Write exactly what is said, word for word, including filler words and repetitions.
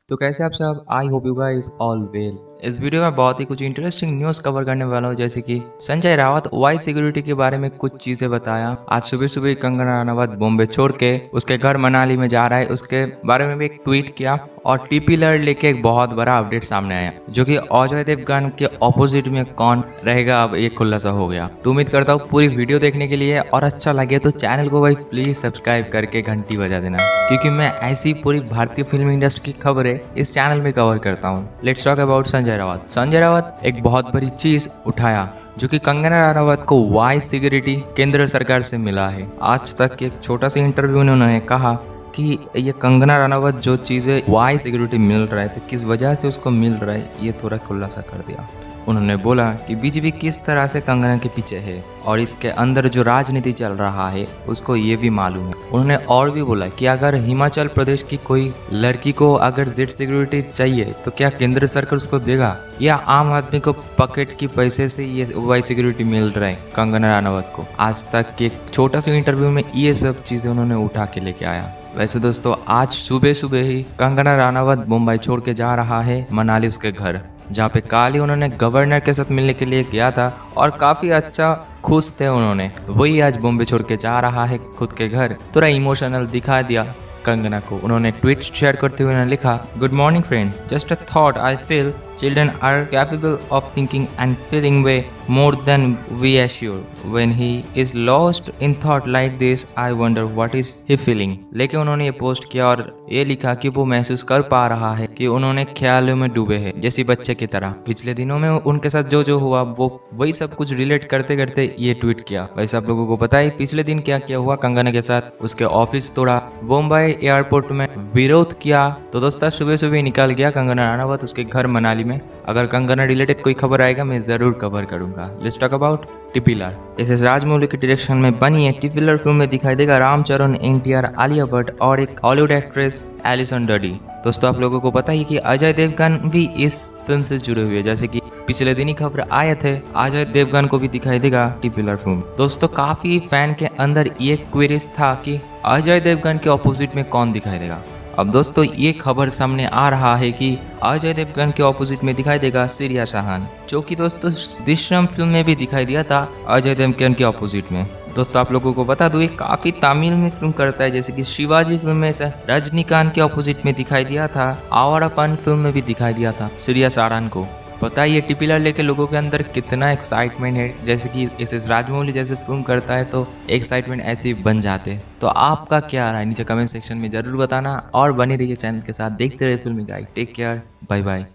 तो कैसे आप सब? I hope you guys all well. इस वीडियो में बहुत ही कुछ इंटरेस्टिंग न्यूज़ कवर करने वाला हूँ, जैसे कि संजय रावत वाई सिक्योरिटी के बारे में कुछ चीजें बताया। आज सुबह सुबह कंगना रनावत बॉम्बे छोड़ के उसके घर मनाली में जा रहा है, उसके बारे में भी एक ट्वीट किया। और टीपी लड़ लेके एक बहुत बड़ा अपडेट सामने आया, जो कि अजय देवगन के ऑपोजिट में कौन रहेगा, अब ये खुलासा हो गया। तो उम्मीद करता हूँ पूरी वीडियो देखने के लिए, और अच्छा लगे तो चैनल को भाई प्लीज सब्सक्राइब करके घंटी बजा देना, क्योंकि मैं ऐसी पूरी भारतीय फिल्म इंडस्ट्री की खबरें इस चैनल में कवर करता हूँ। Let's talk about Sanjay Rawat. Sanjay Rawat एक बहुत बड़ी चीज उठाया, जो कि कंगना रनावत को वाई सिक्योरिटी केंद्र सरकार से मिला है। आज तक एक छोटा सा इंटरव्यू में उन्होंने कहा कि ये कंगना रनावत जो चीज़ें वाई सिक्योरिटी मिल रहा है, तो किस वजह से उसको मिल रहा है, ये थोड़ा खुलासा कर दिया। उन्होंने बोला कि बीजेपी किस तरह से कंगना के पीछे है, और इसके अंदर जो राजनीति चल रहा है उसको ये भी मालूम है। उन्होंने और भी बोला कि अगर हिमाचल प्रदेश की कोई लड़की को अगर जेड सिक्योरिटी चाहिए तो क्या केंद्र सरकार उसको देगा, या आम आदमी को पॉकेट की पैसे से ये वाई सिक्योरिटी मिल रहा है कंगना रनावत को। आज तक के छोटा सा इंटरव्यू में ये सब चीजें उन्होंने उठा के लेके आया। वैसे दोस्तों, आज सुबह सुबह ही कंगना रनावत मुंबई छोड़ के जा रहा है मनाली, उसके घर, जहाँ पे कल ही उन्होंने गवर्नर के साथ मिलने के लिए गया था और काफी अच्छा खुश थे उन्होंने। वही आज बॉम्बे छोड़ के जा रहा है खुद के घर। थोड़ा इमोशनल दिखा दिया कंगना को। उन्होंने ट्वीट शेयर करते हुए उन्होंने लिखा, good morning friend, just a thought, I feel children are capable of thinking and feeling way more than we assure. When he is lost in thought like this, I wonder what is he feeling. लेकिन उन्होंने ये post किया और ये लिखा कि वो महसूस कर पा रहा है कि उन्होंने ख्यालों में डूबे हैं, जैसे बच्चे की तरह। पिछले दिनों में उनके साथ जो जो हुआ वो वही सब कुछ रिलेट करते करते ये ट्वीट किया। वैसे आप लोगों को पता है पिछले दिन क्या क्या हुआ कंगना के साथ। उसके ऑफिस तोड़ा, मुंबई एयरपोर्ट में विरोध किया। तो दोस्तों, सुबह सुबह निकल गया कंगना रनावत उसके घर मनाली में। अगर कंगना रिलेटेड कोई खबर आएगा मैं जरूर कवर करूंगा। लेट्स टॉक अबाउट टीपी लड़। एस एस राजमौली के डायरेक्शन में बनी है टीपी लड़ फिल्म में दिखाई देगा रामचरण, एनटीआर, आलिया भट्ट और एक हॉलीवुड एक्ट्रेस एलिसन डडी। दोस्तों, आप लोगों को पता है कि अजय देवगन भी इस फिल्म से जुड़े हुए, जैसे कि पिछले दिन ही खबर आए थे अजय देवगन को भी दिखाई देगा टीपी लड़ फिल्म। दोस्तों, काफी फैन के अंदर ये क्वेरीज था कि अजय देवगन के ऑपोजिट में कौन दिखाई देगा। अब दोस्तों, ये खबर सामने आ रहा है कि अजय देवगन के ऑपोजिट में दिखाई देगा श्रेया शाहन, जो कि दोस्तों दृश्यम फिल्म में भी दिखाई दिया था अजय देवगन के ऑपोजिट में। दोस्तों, आप लोगों को बता दूं ये काफी तमिल में फिल्म करता है, जैसे कि शिवाजी फिल्म में से रजनीकांत के ऑपोजिट में दिखाई दिया था। आवारापन फिल्म में भी दिखाई दिया था श्रेया शाहन को। पता है ये टीपी लड़ लेके लोगों के अंदर कितना एक्साइटमेंट है, जैसे कि एस एस राजमौली जैसे फिल्म करता है तो एक्साइटमेंट ऐसे ही बन जाते। तो आपका क्या राय नीचे कमेंट सेक्शन में जरूर बताना, और बने रहिए चैनल के साथ, देखते रहिए फिल्मी guide. Take care, bye bye.